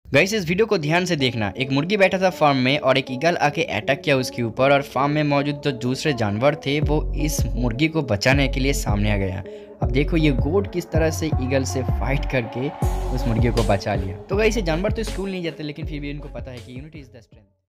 Guys इस video को ध्यान से देखना। एक मुर्गी बैठा था फार्म में और एक ईगल आके अटैक किया उसके ऊपर और फार्म में मौजूद जो दूसरे जानवर थे वो इस मुर्गी को बचाने के लिए सामने आ गया। अब देखो ये गोट किस तरह से ईगल से फाइट करके उस मुर्गी को बचा लिया। तो गाइस ये जानवर तो स्कूल नहीं जाते लेकिन फिर भी इनको पता है कि यूनिटी इज द स्ट्रेंथ।